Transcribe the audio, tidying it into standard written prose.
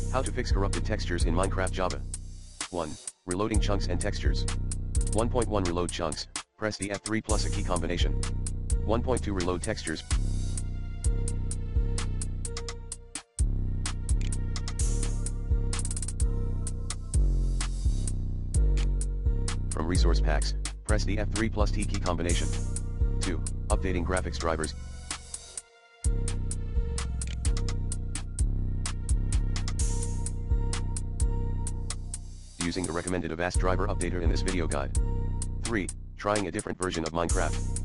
How to fix corrupted textures in Minecraft Java. 1. Reloading chunks and textures. 1.1 Reload chunks, press the F3 plus a key combination. 1.2 Reload textures. From resource packs, press the F3 plus T key combination. 2. Updating graphics drivers. Using the recommended Avast driver updater in this video guide. 3. Trying a different version of Minecraft.